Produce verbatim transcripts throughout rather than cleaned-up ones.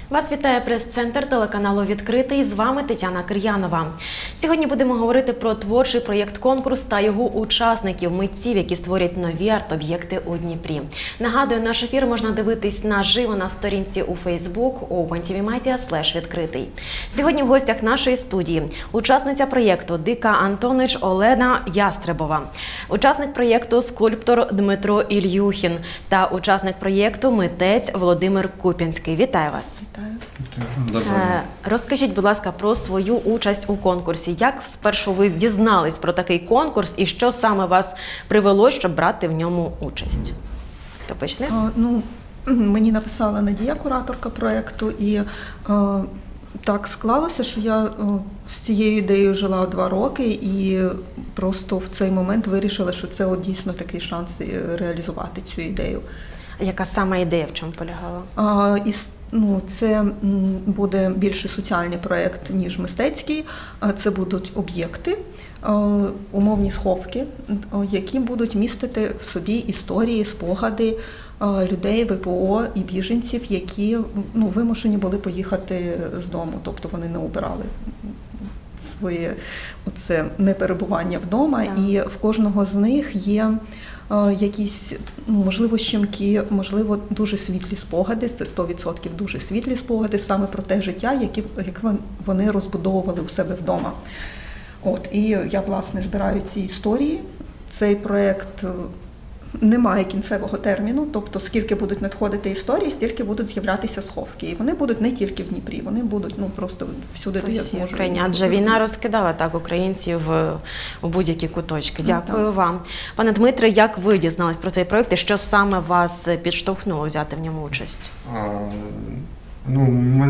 Вас вітає прес-центр телеканалу «Відкритий». З вами Тетяна Кир'янова. Сьогодні будемо говорити про творчий проєкт-конкурс та його учасників, митців, які створюють нові арт-об'єкти у Дніпрі. Нагадую, наш ефір можна дивитись наживо на сторінці у Facebook open.tv.media слеш відкритий. Сьогодні в гостях нашої студії учасниця проєкту Дика Антонич Олена Ястребова, учасник проєкту скульптор Дмитро Ільюхін та учасник проєкту митець Володимир Куп'янський. Вітаю вас! Добре. Розкажіть, будь ласка, про свою участь у конкурсі. Як спершу ви дізнались про такий конкурс і що саме вас привело, щоб брати в ньому участь? Хто почне? А, ну, мені написала Надія, кураторка проєкту, і а, так склалося, що я а, з цією ідеєю жила два роки і просто в цей момент вирішила, що це от дійсно такий шанс реалізувати цю ідею. Яка саме ідея в чому полягала? А, і, ну, це буде більше соціальний проєкт, ніж мистецький. Це будуть об'єкти, умовні сховки, які будуть містити в собі історії, спогади людей, ВПО і біженців, які ну, вимушені були поїхати з дому, тобто вони не обирали своє оце неперебування вдома. Так. І в кожного з них є якісь, ну, можливо, щемки, можливо, дуже світлі спогади, це сто відсотків дуже світлі спогади саме про те життя, яке вони розбудовували у себе вдома. От, і я, власне, збираю ці історії. Цей проєкт не має кінцевого терміну, тобто скільки будуть надходити історії, стільки будуть з'являтися сховки. І вони будуть не тільки в Дніпрі, вони будуть ну, просто всюди, де я зможу. Україні, адже війна розкидала так українців у будь-які куточки. Дякую ну, вам. Пане Дмитре, як ви дізнались про цей проєкт і що саме вас підштовхнуло взяти в ньому участь? А, ну,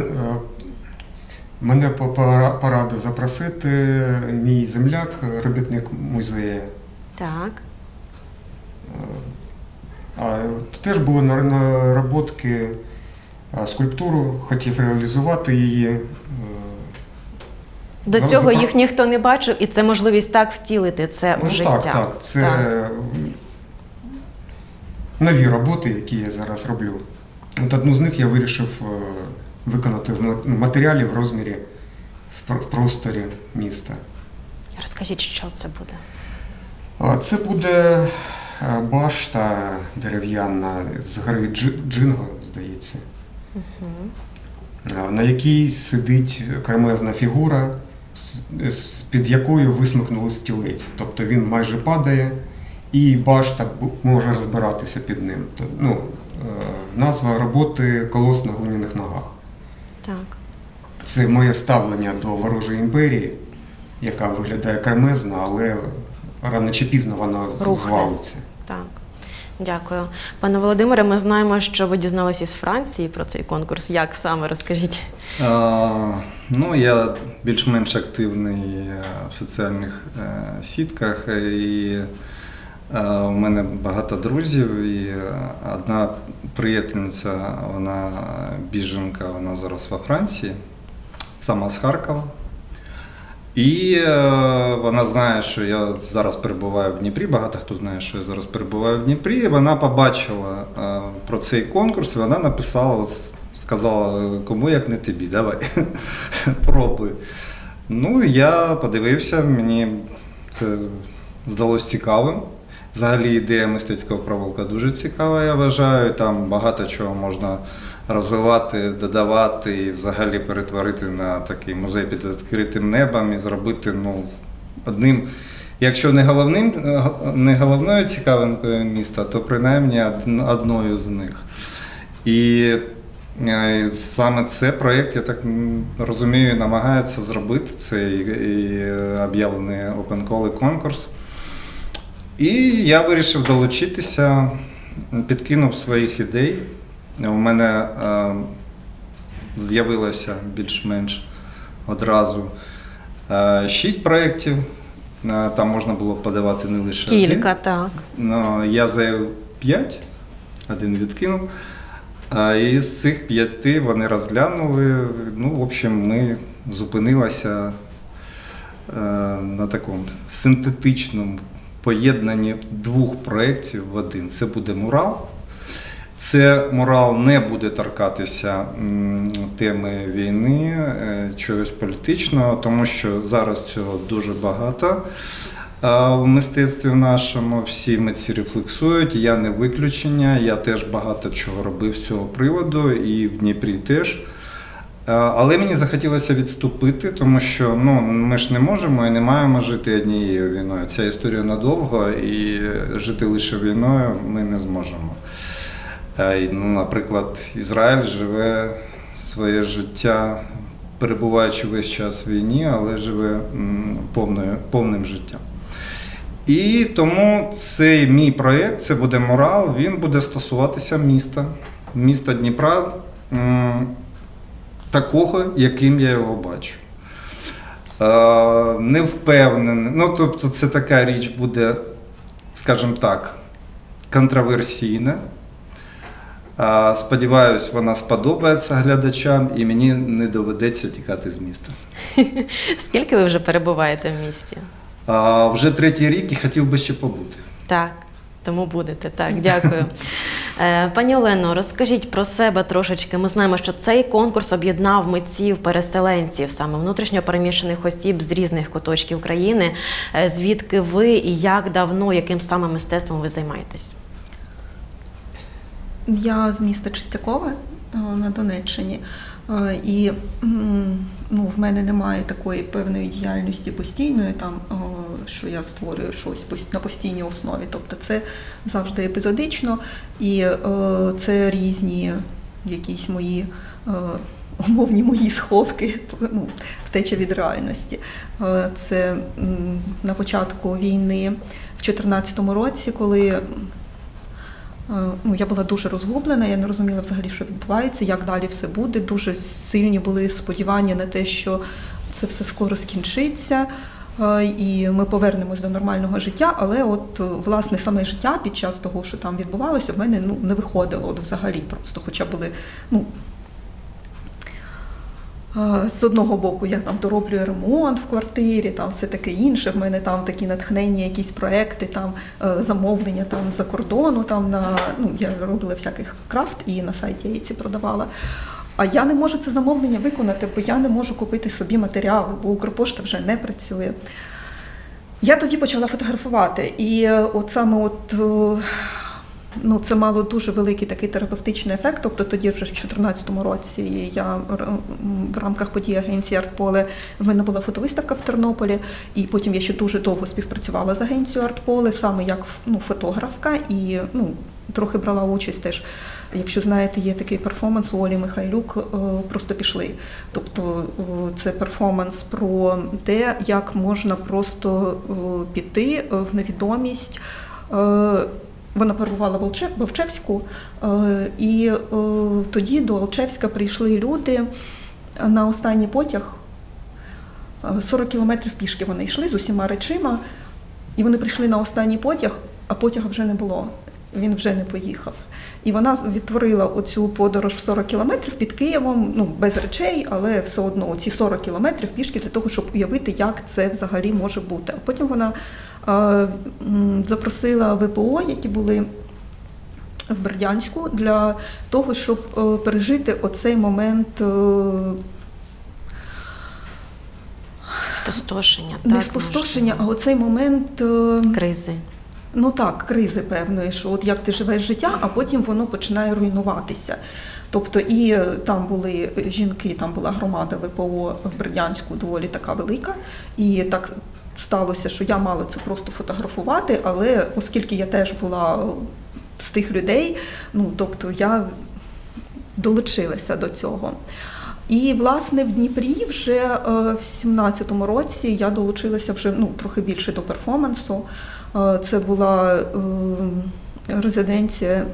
мене порадив запросити мій земляк, робітник музею. Так. А, теж були наработки, скульптуру, хотів реалізувати її. До цього їх ніхто не бачив, і це можливість так втілити це в ну, життя. Так, так. Це так. нові роботи, які я зараз роблю. От одну з них я вирішив виконати в матеріалі, в розмірі, в просторі міста. Розкажіть, що це буде? Це буде башта дерев'яна з гори Джинго, здається, угу. на якій сидить кремезна фігура, з-під якою висмикнули стілець. Тобто він майже падає, і башта може розбиратися під ним. Ну, назва роботи «Колос на глиняних ногах». Так. Це моє ставлення до ворожої імперії, яка виглядає кремезно, але рано чи пізно вона звалиться. Так, дякую. Пане Володимире, ми знаємо, що ви дізналися із Франції про цей конкурс. Як саме, розкажіть? А, ну, я більш-менш активний в соціальних е, сітках, і е, у мене багато друзів, і одна приятельниця, вона біженка, вона зараз во Франції, сама з Харкова. І е, вона знає, що я зараз перебуваю в Дніпрі, багато хто знає, що я зараз перебуваю в Дніпрі. І вона побачила е, про цей конкурс, і вона написала, сказала, кому як не тобі, давай, пробуй. Ну, я подивився, мені це здалося цікавим. Взагалі ідея мистецького провулка дуже цікава, я вважаю, там багато чого можна розвивати, додавати і взагалі перетворити на такий музей під відкритим небом і зробити ну, одним, якщо не головним, не головною цікавинкою міста, то принаймні одною з них. І саме цей проєкт, я так розумію, намагається зробити цей об'явлений Open Call конкурс. І я вирішив долучитися, підкинув своїх ідей. У мене е, з'явилося більш-менш одразу е, шість проєктів. Е, там можна було подавати не лише один. Кілька, так. Е, я заявив п'ять, один відкинув. Е, і з цих п'яти вони розглянули. Ну, в общем, ми зупинилися е, на такому синтетичному поєднанні двох проєктів в один. Це буде мурал. Це мурал не буде торкатися теми війни, чогось політичного, тому що зараз цього дуже багато в мистецтві нашому. Всі митці рефлексують, я не виключення, я теж багато чого робив з цього приводу, і в Дніпрі теж. Але мені захотілося відступити, тому що ну, ми ж не можемо і не маємо жити однією війною. Ця історія надовго, і жити лише війною ми не зможемо. Ну, наприклад, Ізраїль живе своє життя, перебуваючи весь час в війні, але живе повною, повним життям. І тому цей мій проєкт, це буде мурал, він буде стосуватися міста, міста Дніпра, такого, яким я його бачу. Не впевнений, ну тобто це така річ буде, скажімо так, контроверсійна. Сподіваюсь, вона сподобається глядачам і мені не доведеться тікати з міста. Скільки ви вже перебуваєте в місті? А, вже третій рік і хотів би ще побути. Так, тому будете. Так, дякую. Пані Олено, розкажіть про себе трошечки. Ми знаємо, що цей конкурс об'єднав митців-переселенців, саме внутрішньо переміщених осіб з різних куточків України. Звідки ви і як давно, яким саме мистецтвом ви займаєтесь? Я з міста Чистякове на Донеччині, і ну, в мене немає такої певної діяльності постійної, там, що я створюю щось на постійній основі. Тобто це завжди епізодично, і це різні якісь мої умовні мої сховки, ну, втеча від реальності. Це на початку війни в дві тисячі чотирнадцятому році, коли ну, я була дуже розгублена, я не розуміла взагалі, що відбувається, як далі все буде. Дуже сильні були сподівання на те, що це все скоро скінчиться, і ми повернемось до нормального життя, але от, власне, саме життя під час того, що там відбувалося, в мене ну, не виходило от, взагалі просто, хоча були, ну, з одного боку, я там дороблюю ремонт в квартирі, там все таке інше, в мене там такі натхненні якісь проекти, там замовлення там за кордону, там на, ну, я робила всяких крафт і на сайті я ці продавала. А я не можу це замовлення виконати, бо я не можу купити собі матеріали, бо Укрпошта вже не працює. Я тоді почала фотографувати, і от саме от, ну, це мало дуже великий такий терапевтичний ефект, тобто тоді вже в дві тисячі чотирнадцятому році я в рамках подій агенції «Артполе» в мене була фотовиставка в Тернополі, і потім я ще дуже довго співпрацювала з агенцією «Артполе», саме як ну, фотографка, і ну, трохи брала участь теж. Якщо знаєте, є такий перформанс у Олі Михайлюк «Просто пішли». Тобто це перформанс про те, як можна просто піти в невідомість. Вона перебувала в Алчевську, і тоді до Алчевська прийшли люди на останній потяг. сорок кілометрів пішки вони йшли з усіма речима, і вони прийшли на останній потяг, а потяга вже не було, він вже не поїхав. І вона відтворила оцю подорож в сорок кілометрів під Києвом, ну, без речей, але все одно ці сорок кілометрів пішки для того, щоб уявити, як це взагалі може бути. А потім вона е, запросила ВПО, які були в Бердянську, для того, щоб е, пережити оцей момент е, спустошення. Не так, спустошення, а оцей момент е, кризи. Ну так, кризи певної, що от як ти живеш життя, а потім воно починає руйнуватися. Тобто і там були жінки, там була громада ВПО в Бердянську доволі така велика, і так сталося, що я мала це просто фотографувати, але оскільки я теж була з тих людей, ну тобто я долучилася до цього. І, власне, в Дніпрі вже в сімнадцятому році я долучилася вже ну, трохи більше до перформансу. Це була е, резиденція е,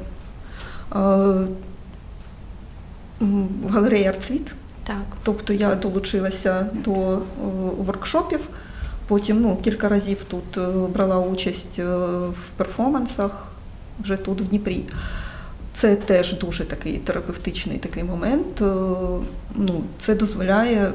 в галереї «Арцвіт». Так. Тобто я долучилася до е, воркшопів, потім ну, кілька разів тут е, брала участь е, в перформансах, вже тут, в Дніпрі. Це теж дуже такий терапевтичний такий момент. Е, ну, це дозволяє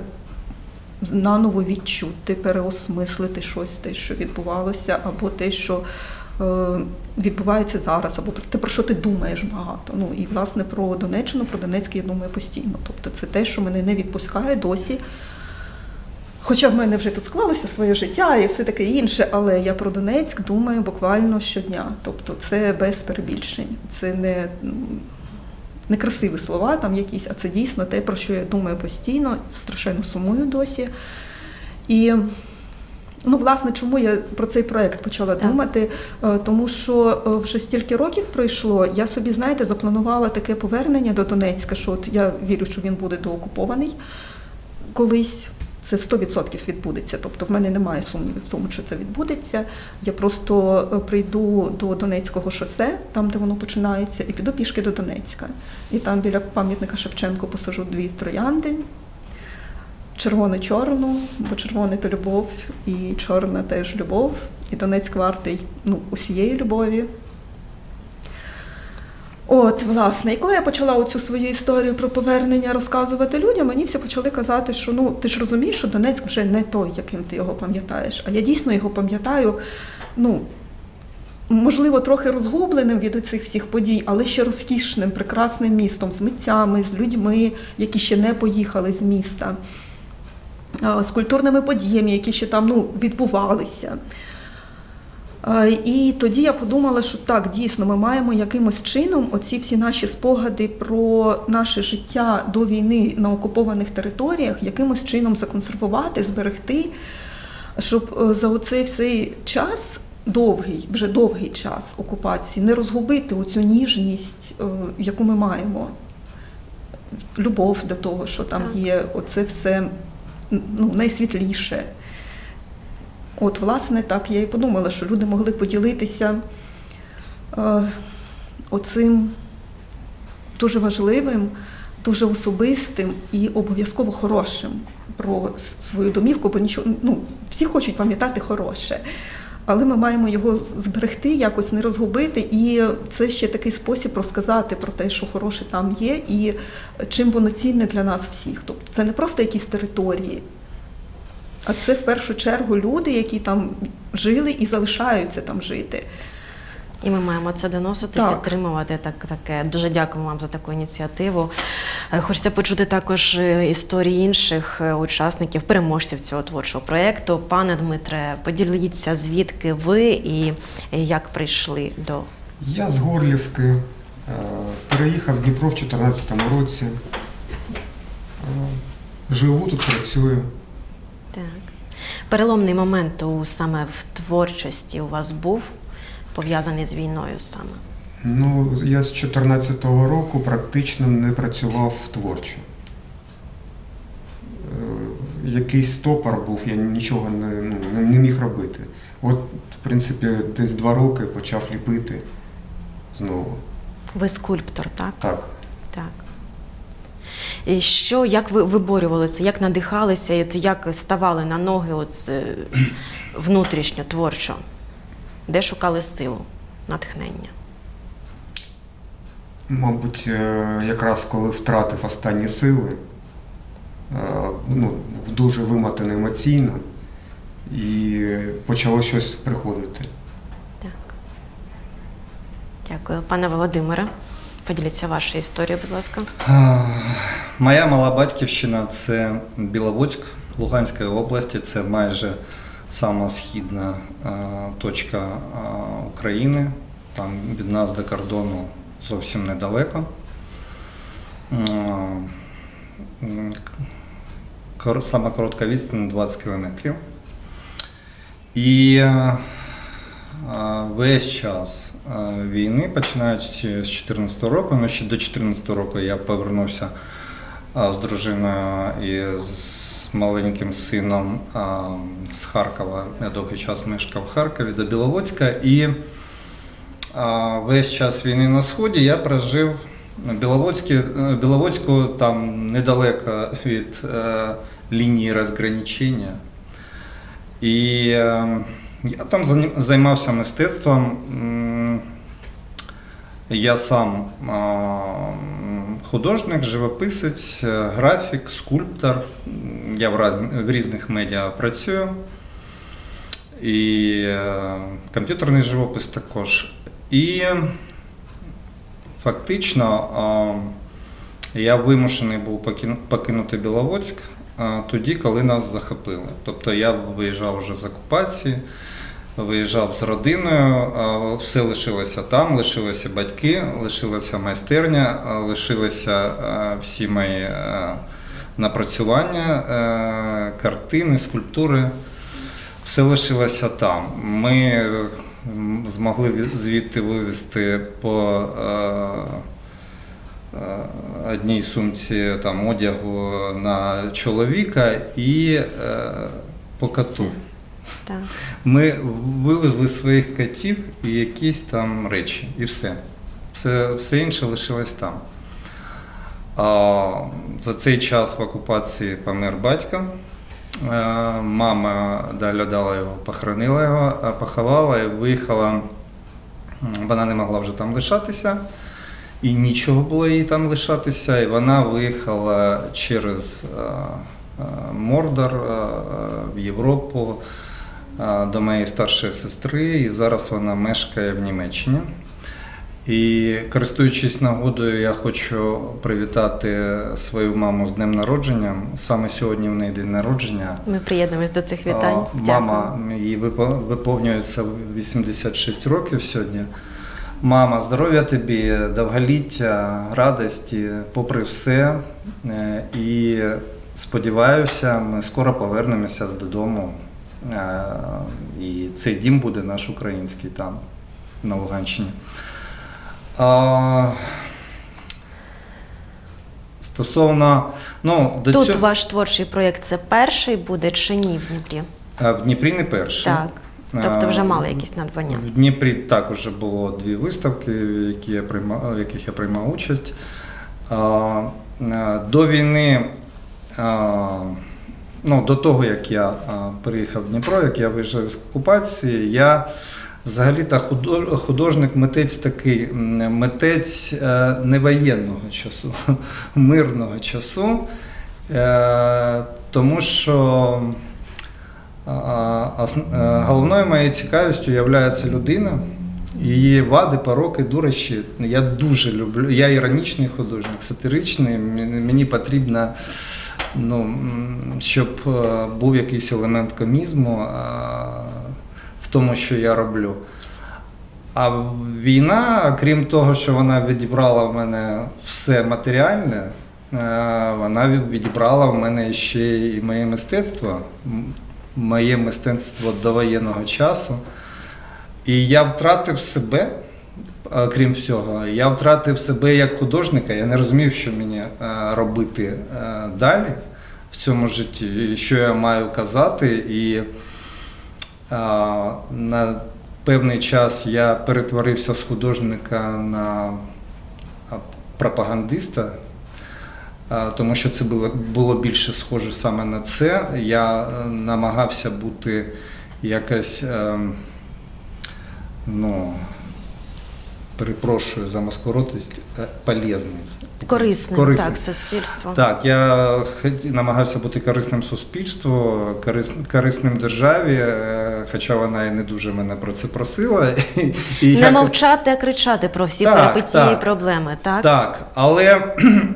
наново відчути, переосмислити щось, те, що відбувалося, або те, що відбувається зараз, або про те, про що ти думаєш багато. Ну, і, власне, про Донеччину, про Донецьк я думаю постійно. Тобто це те, що мене не відпускає досі. Хоча в мене вже тут склалося своє життя і все таке інше, але я про Донецьк думаю буквально щодня. Тобто це без перебільшень. Це не, не красиві слова там якісь, а це дійсно те, про що я думаю постійно, страшенно сумую досі. І, ну, власне, чому я про цей проєкт почала так. думати? Тому що вже стільки років пройшло, я собі, знаєте, запланувала таке повернення до Донецька, що от я вірю, що він буде доокупований колись. Це сто відсотків відбудеться, тобто в мене немає сумнівів в тому, що це відбудеться. Я просто прийду до Донецького шосе, там, де воно починається, і піду пішки до Донецька. І там біля пам'ятника Шевченку посажу дві троянди, червоно-чорну, бо червоне – то любов, і чорна – теж любов, і Донецьк вартий, ну, усієї любові. От, власне, і коли я почала оцю свою історію про повернення розказувати людям, мені всі почали казати, що ну, ти ж розумієш, що Донецьк вже не той, яким ти його пам'ятаєш. А я дійсно його пам'ятаю, ну, можливо, трохи розгубленим від оцих всіх подій, але ще розкішним, прекрасним містом, з митцями, з людьми, які ще не поїхали з міста, з культурними подіями, які ще там, ну, відбувалися. І тоді я подумала, що так, дійсно, ми маємо якимось чином оці всі наші спогади про наше життя до війни на окупованих територіях якимось чином законсервувати, зберегти, щоб за оцей всей час, довгий, вже довгий час окупації, не розгубити оцю ніжність, яку ми маємо. Любов до того, що там є, оце все, ну, найсвітліше. От, власне, так я і подумала, що люди могли поділитися е, оцим дуже важливим, дуже особистим і обов'язково хорошим про свою домівку, бо нічого, ну, всі хочуть пам'ятати хороше, але ми маємо його зберегти, якось не розгубити, і це ще такий спосіб розказати про те, що хороше там є, і чим воно цінне для нас всіх. Тобто це не просто якісь території, а це в першу чергу люди, які там жили і залишаються там жити. І ми маємо це доносити, так. підтримувати. Так, таке. Дуже дякуємо вам за таку ініціативу. Хочеться почути також історії інших учасників, переможців цього творчого проєкту. Пане Дмитре, поділіться, звідки ви і як прийшли до... Я з Горлівки. Переїхав в Дніпро в дві тисячі чотирнадцятому році. Живу тут, працюю. Так. Переломний момент у, саме в творчості у вас був пов'язаний з війною саме? Ну, я з дві тисячі чотирнадцятого року практично не працював творчо. Якийсь стопор був, я нічого не, ну, не міг робити. От, в принципі, десь два роки почав ліпити знову. Ви скульптор, так? Так. Так. І що, як ви виборювали це, як надихалися, і як ставали на ноги от, внутрішньо, творчо? Де шукали силу, натхнення? Мабуть, якраз коли втратив останні сили, ну, дуже вимотаний емоційно, і почало щось приходити. Так. Дякую. Пане Володимире, поділіться вашою історією, будь ласка. Моя мала батьківщина – це Біловодськ Луганської області, це майже сама східна точка України, там від нас до кордону зовсім недалеко. Сама коротка відстань – двадцять кілометрів. І весь час війни, починаючи з дві тисячі чотирнадцятого року, ну ще до дві тисячі чотирнадцятого року я повернувся з дружиною і з маленьким сином з Харкова. Я довгий час мешкав в Харкові до Біловодська. І весь час війни на Сході я прожив в Біловодську, там недалеко від лінії розграничення. І я там займався мистецтвом. Я сам художник, живописець, графік, скульптор. Я в різних медіа працюю. і е, комп'ютерний живопис також. І фактично е, я вимушений був покину, покинути Біловодськ е, тоді, коли нас захопили. Тобто я виїжджав вже з окупації, виїжджав з родиною, все лишилося там, лишилися батьки, лишилася майстерня, лишилися всі мої напрацювання, картини, скульптури, все лишилося там. Ми змогли звідти вивезти по одній сумці там, одягу на чоловіка і по коту. Так. Ми вивезли своїх котів і якісь там речі, і все. Все, все інше лишилось там. А, за цей час в окупації помер батько. А, мама доглядала його, похоронила його, поховала і виїхала. Вона не могла вже там лишатися, і нічого було їй там лишатися. І вона виїхала через а, а, Мордор а, в Європу до моєї старшої сестри, і зараз вона мешкає в Німеччині. І користуючись нагодою, я хочу привітати свою маму з днем народження. Саме сьогодні в неї день народження. Ми приєднуємось до цих вітань. Мама, їй виповнюється вісімдесят шість років сьогодні. Мама, здоров'я тобі, довголіття, радості, попри все. І сподіваюся, ми скоро повернемося додому. І цей дім буде наш український там, на Луганщині. А, стосовно, ну, до Тут цього... ваш творчий проєкт – це перший буде чи ні в Дніпрі? А в Дніпрі не перший. Так, тобто вже мали якісь надбання. В Дніпрі також було дві виставки, в які я приймав, в яких я приймав участь. А, до війни, а, ну, до того, як я а, переїхав в Дніпро, як я виїжджав з окупації, я взагалі-то художник, митець такий, митець е, не воєнного часу, мирного часу, е, тому що е, е, головною моєю цікавістю є людина, її вади, пороки, дурощі. Я дуже люблю, я іронічний художник, сатиричний, мені потрібно, ну, щоб був якийсь елемент комізму в тому, що я роблю. А війна, крім того, що вона відібрала в мене все матеріальне, вона відібрала в мене ще і моє мистецтво, моє мистецтво довоєнного часу. І я втратив себе, крім всього, я втратив себе як художника, я не розумів, що мені робити далі в цьому житті, що я маю казати. І на певний час я перетворився з художника на пропагандиста, тому що це було, було більше схоже саме на це. Я намагався бути якось, ну, перепрошую за маскоротність, полезний. Корисним, корисним. Так, суспільству. Так, я намагався бути корисним суспільству, корис, корисним державі, хоча вона і не дуже мене про це просила. І не якось... мовчати, а кричати про всі так, перипетії і так, проблеми, так? Так, але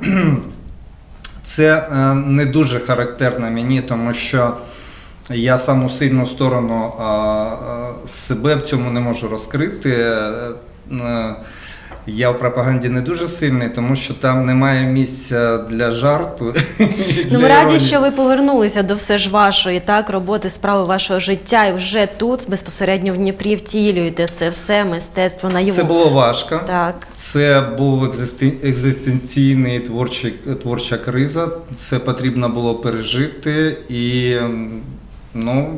це не дуже характерно мені, тому що я саму сильну сторону себе в цьому не можу розкрити. Я в пропаганді не дуже сильний, тому що там немає місця для жарту. Ну, ми раді, що ви повернулися до все ж вашої, так, роботи, справи вашого життя, і вже тут, безпосередньо в Дніпрі, втілюєте це все мистецтво наяву. Це було важко. Так. Це був екзистенційний творчий, творча криза. Це потрібно було пережити. І, ну,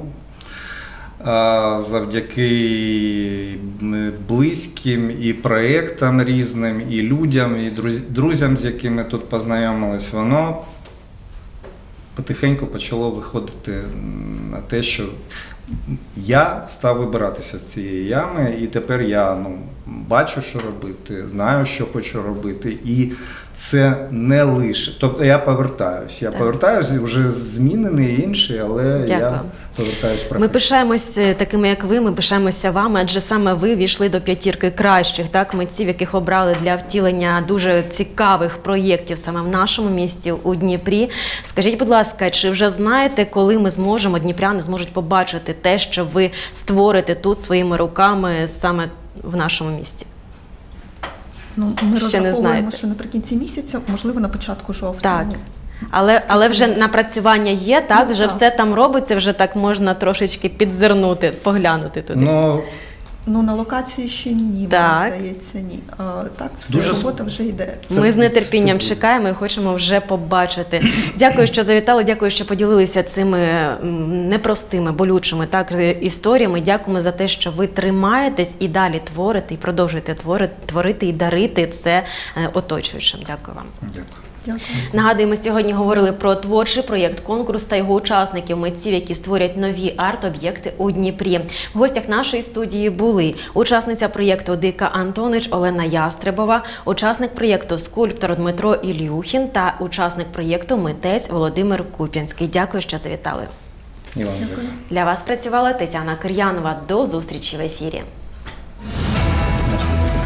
завдяки близьким і проєктам різним, і людям, і друзям, з якими тут познайомились, воно потихеньку почало виходити на те, що я став вибиратися з цієї ями, і тепер я ну, бачу, що робити, знаю, що хочу робити. І це не лише. Тобто я повертаюсь. Я Так. повертаюсь вже змінений інший, але Дякую. я повертаюсь в Ми професію. пишаємось такими, як ви, ми пишаємося вами, адже саме ви війшли до п'ятірки кращих так, митців, яких обрали для втілення дуже цікавих проєктів саме в нашому місті, у Дніпрі. Скажіть, будь ласка, чи вже знаєте, коли ми зможемо, дніпряни зможуть побачити те, що ви створите тут своїми руками саме в нашому місті? Ну, ми Ще не розраховуємо, знаєте. що наприкінці місяця, можливо, на початку жовтня. Так. Ну, Але, але вже напрацювання є, так? Ну, Вже так. все там робиться, вже так можна трошечки підзирнути, поглянути туди. Ну, Ну, на локації ще ні, Так. мені здається, ні. А, так, все, Дуже робота вже йде. Це- Ми з нетерпінням це- чекаємо і хочемо вже побачити. Дякую, що завітали, дякую, що поділилися цими м, непростими, болючими так, історіями. Дякуємо за те, що ви тримаєтесь і далі творите, і продовжуєте творити, творити і дарити це е, оточуючим. Дякую вам. дякую. Дякую. Нагадуємо, сьогодні говорили про творчий проєкт «Конкурс» та його учасників, митців, які створять нові арт-об'єкти у Дніпрі. В гостях нашої студії були учасниця проєкту Дика Антонич Олена Ястребова, учасник проєкту скульптор Дмитро Ілюхін та учасник проєкту митець Володимир Куп'янський. Дякую, що завітали. І вам дякую. Дякую. Для вас працювала Тетяна Кир'янова. До зустрічі в ефірі. На все добре.